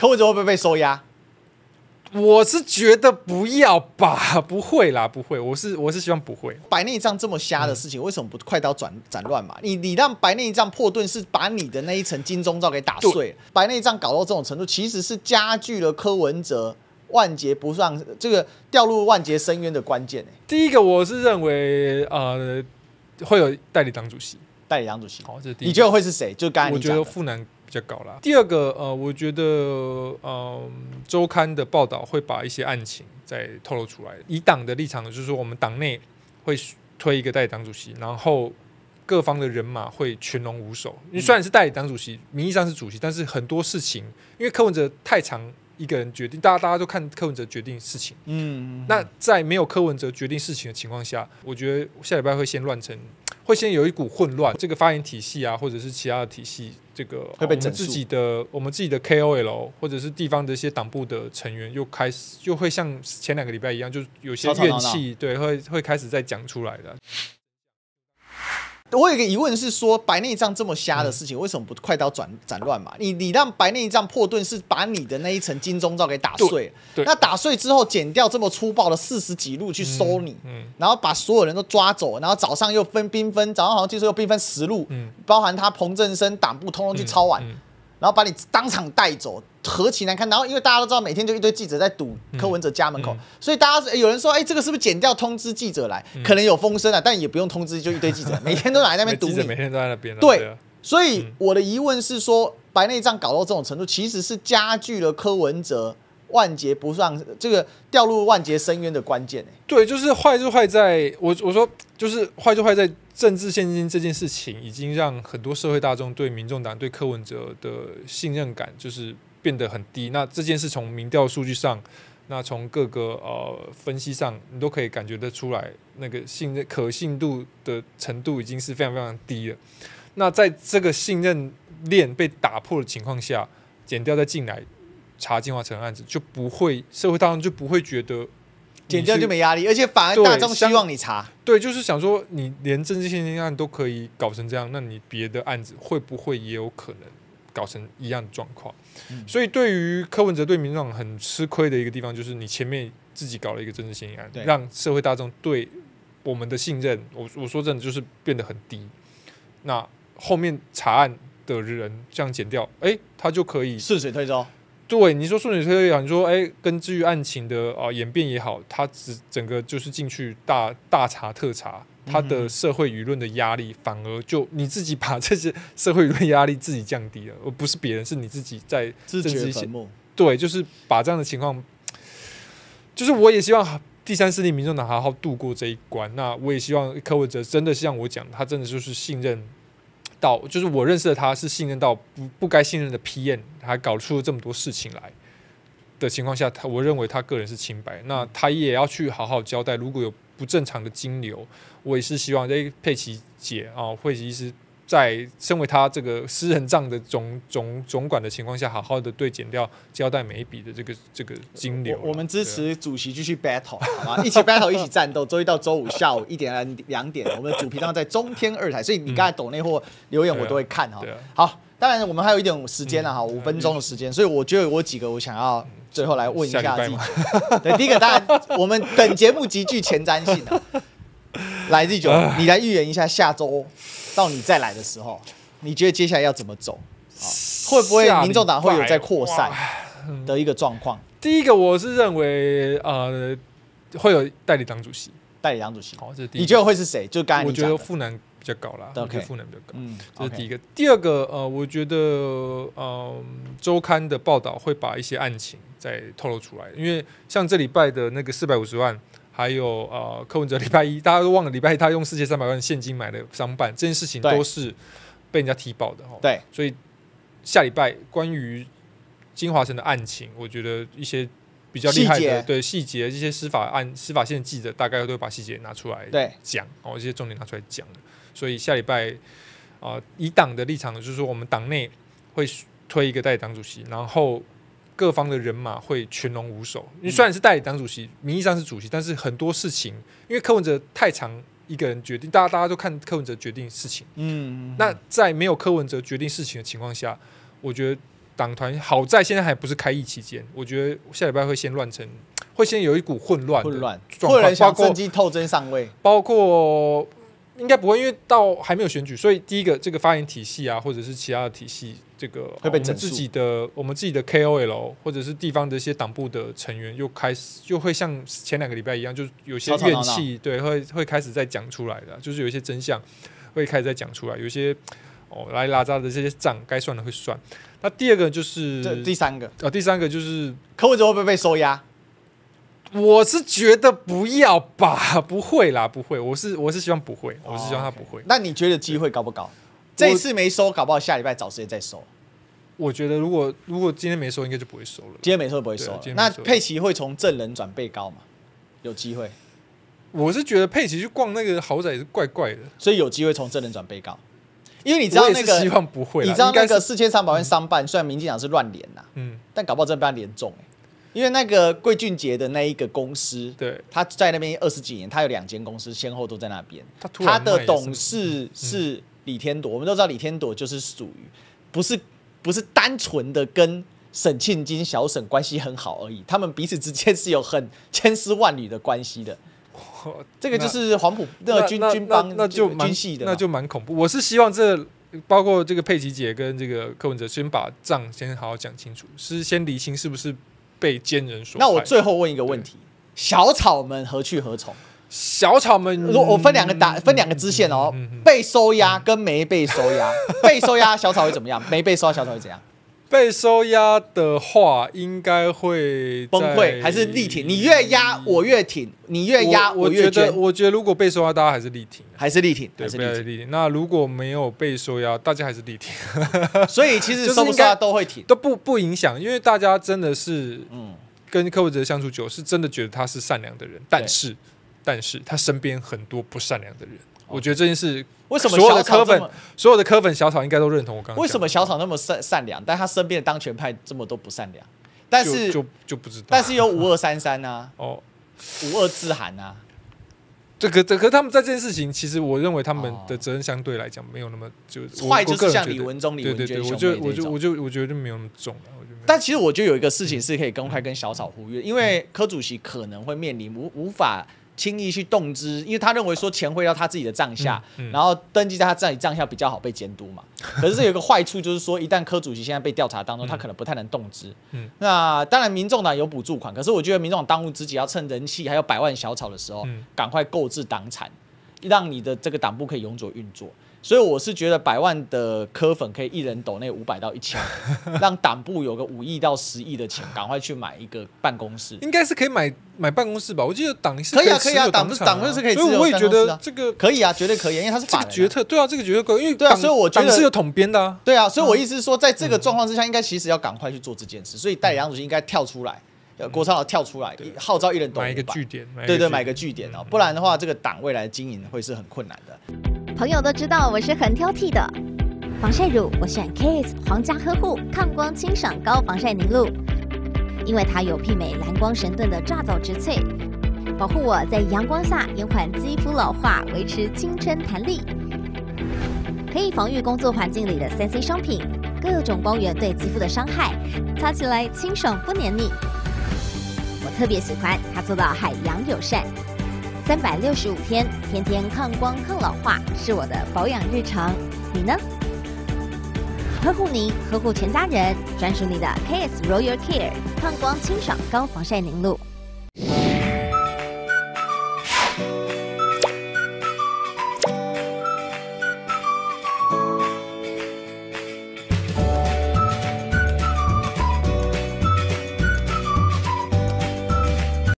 柯文哲会不会被收押？ 我是觉得不要吧，不会啦，不会。我是希望不会。 白内障这么瞎的事情，为什么不快刀斩乱麻？你让白内障破盾是把你的那一层金钟罩给打碎，白内障搞到这种程度，其实是加剧了柯文哲万劫不上这个掉入万劫深渊的关键。 第一个，我是认为会有代理党主席。 代理党主席， 好，这是第一个。 你觉得会是谁？就刚才你讲的， 我觉得富南比较高啦。第二个，我觉得周刊的报道会把一些案情再透露出来。以党的立场，就是说我们党内会推一个代理党主席，然后各方的人马会群龙无首。因为虽然是代理党主席，名义上是主席，但是很多事情，因为柯文哲太常一个人决定，大家都看柯文哲决定事情。那在没有柯文哲决定事情的情况下，我觉得下礼拜会先会先有一股混乱，这个发言体系啊，或者是其他的体系，这个会被我们自己的 KOL 或者是地方的一些党部的成员又会像前2个礼拜一样，就有些怨气，对，会开始再讲出来的。 我有一个疑问是说，白内障这么瞎的事情，为什么不快刀斩乱麻？你让白内障破盾是把你的那一层金钟罩给打碎，那打碎之后剪掉这么粗暴的40几路去收你，然后把所有人都抓走，然后早上又兵分，早上好像听说又兵分10路，包含他彭正生党部通通去抄完，然后把你当场带走，何其难看！然后因为大家都知道，每天就一堆记者在堵柯文哲家门口，所以大家有人说，这个是不是检调通知记者来？可能有风声啊，但也不用通知，就一堆记者，每天都来那边堵你， 每天都在那边。 对，所以我的疑问是说，白内障搞到这种程度，其实是加剧了柯文哲万劫不上这个掉入万劫深渊的关键。 对，就是坏就坏在我说就是坏就坏在政治现金这件事情，已经让很多社会大众对民众党对柯文哲的信任感就是变得很低。那这件事从民调数据上，那从各个分析上，你都可以感觉得出来，那个可信度的程度已经是非常非常低了。那在这个信任链被打破的情况下，检调再进来查金华城案子，就不会社会大众就不会觉得检调就没压力，而且反而大众希望你查。 对，就是想说，你连政治现金案都可以搞成这样，那你别的案子会不会也有可能搞成一样的状况？所以对于柯文哲对民众党很吃亏的一个地方，就是你前面自己搞了一个政治现金案，让社会大众对我们的信任，我说真的就是变得很低。那后面查案的人这样检调，他就可以顺水推舟。 对，你说顺水推舟也好，你说根据案情的演变也好，他整个就是进去大查特查，他的社会舆论的压力反而就你自己把这些社会舆论压力自己降低了，而不是别人，是你自己在自掘坟墓。 对，就是把这样的情况，就是我也希望第三势力民众党好好度过这一关。那我也希望柯文哲真的像我讲，他真的就是信任到，就是我认识的他是信任到不该信任的 PM， 还搞出了这么多事情来的情况下，我认为他个人是清白。那他也要去好好交代，如果有不正常的金流，我也是希望佩琪姐惠琪医师在身为他这个私人账的总管的情况下，好好的对检调交代每一笔的这个金流。 我们支持主席继续 battle， 好吗？一起 battle， 一起战斗。周一到周五下午1点到2点，我们的主频道在中天2台，所以你刚才抖内或留言我都会看哈。好，当然我们还有一点时间了哈，5分钟的时间，所以我觉得有几个我想要最后来问一下自己。对，第一个当然我们本节目极具前瞻性啊。来，Z9，你来预言一下下周到你再来的时候，你觉得接下来要怎么走？会不会民众党会有在扩散的一个状况？ 第一个，我是认为会有代理党主席。 代理党主席， 好，这是第一个。 你觉得会是谁？就刚才你讲的， 我觉得富南比较高啦。我觉得富南比较高，这是第一个。第二个，我觉得周刊的报道会把一些案情再透露出来，因为像这礼拜的那个450万。还有柯文哲礼拜一，大家都忘了礼拜一他用4300万现金买的商办，这件事情都是被人家踢爆的。 对， 所以下礼拜关于金华城的案情，我觉得一些比较厉害的细节，一些司法线记者大概都会把细节拿出来讲，这些重点拿出来讲。所以下礼拜以党的立场，就是说我们党内会推一个代理党主席，然后各方的人马会群龙无首。因为虽然是代理党主席，名义上是主席，但是很多事情，因为柯文哲太常一个人决定，大家都看柯文哲决定事情。那在没有柯文哲决定事情的情况下，我觉得党团好在现在还不是开议期间，我觉得下礼拜会先乱成，会先有一股混乱状况， 会有人想趁机透针上位， 包括应该不会，因为到还没有选举，所以第一个这个发言体系啊，或者是其他的体系，这个会被我们自己的 KOL 或者是地方的一些党部的成员又开始就会像前2个礼拜一样，就有些怨气，对，会开始在讲出来的，就是有一些真相会开始在讲出来，有一些来拉扎的这些账该算的会算。那第二个就是第三个就是柯文哲会不会被收押？ 我是觉得不要吧，不会啦，不会。我是希望不会，我是希望他不会。 那你觉得机会高不高？这一次没收，搞不好下礼拜找时间再收。 我觉得如果今天没收，应该就不会收了。 今天没收不会收了。那佩奇会从证人转被告吗？有机会。 我是觉得佩奇去逛那个豪宅也是怪怪的， 所以有机会从证人转被告。因为你知道那个， 希望不会。 你知道那个4300万商办，虽然民进党是乱连呐，但搞不好真的被他连中因为那个桂俊杰的那一个公司， 对，他在那边20几年，他有2间公司，先后都在那边。他的董事是李天朵，我们都知道李天朵就是属于不是单纯的跟沈庆金、小沈关系很好而已，他们彼此之间是有很千丝万缕的关系的。这个就是黄埔那个军帮那就军系的， 那就蛮恐怖。我是希望包括这个佩奇姐跟这个柯文哲先把账先好好讲清楚，是先厘清是不是被奸人所害。 那我最后问一个问题：小草们何去何从？ 小草们， 我分两个支线哦，被收押跟没被收押。被收押小草会怎么样？没被收押小草会怎样？ 被收押的话，应该会崩溃还是力挺？你越压我越挺，你越压我越捐。 我觉得如果被收押，大家还是力挺， 还是力挺， 对，力挺。那如果没有被收押，大家还是力挺。 所以其实收不收押都会挺， 都不影响，因为大家真的是跟柯文哲相处久，是真的觉得他是善良的人，但是他身边很多不善良的人。我觉得这件事， 为什么所有的柯粉小草应该都认同我刚刚。 为什么小草那么善良，但他身边的当权派这么多不善良？但是就不知道。 但是有5233啊，52自韩啊。 可他们在这件事情，其实我认为他们的责任相对来讲没有那么坏，就是像李文忠、李文娟兄妹这种， 我觉得就没有那么重了。 但其实我觉得有一个事情是可以公开跟小草呼吁，因为柯主席可能会面临无法轻易去动之，因为他认为说钱会到他自己的账下，然后登记在他自己账下比较好被监督嘛。可是这有一个坏处，就是说一旦柯主席现在被调查当中，他可能不太能动之。那当然，民众党有补助款，可是我觉得民众党当务之急要趁人气还有100万小草的时候，赶快购置党产，让你的这个党部可以永久运作。所以我是觉得100万的柯粉可以一人抖内500到1000，让党部有个5亿到10亿的钱，赶快去买一个办公室。 应该是可以买办公室吧？我记得党是可以啊，党是可以。 所以我也觉得这个可以啊，绝对可以，因为他是法人。 决策对啊，这个决策可以，因为对啊，所以我觉得党是有统编的啊。 对啊，所以我意思是说，在这个状况之下，应该其实要赶快去做这件事。所以代理党主席应该跳出来。郭超老跳出来，号召一人抖500， 买一个据点， 对，买个据点哦，不然的话，这个党未来经营会是很困难的。 朋友都知道我是很挑剔的，防晒乳我选 KISS 皇家呵护抗光清爽高防晒凝露，因为它有媲美蓝光神盾的抓藻植萃，保护我在阳光下延缓肌肤老化，维持青春弹力，可以防御工作环境里的3C 商品各种光源对肌肤的伤害，擦起来清爽不黏腻。我特别喜欢它做到海洋友善，365天，天天抗光抗老化，是我的保养日常。你呢？呵护您，呵护全家人，专属你的 KISS Royal Care 抗光清爽高防晒凝露。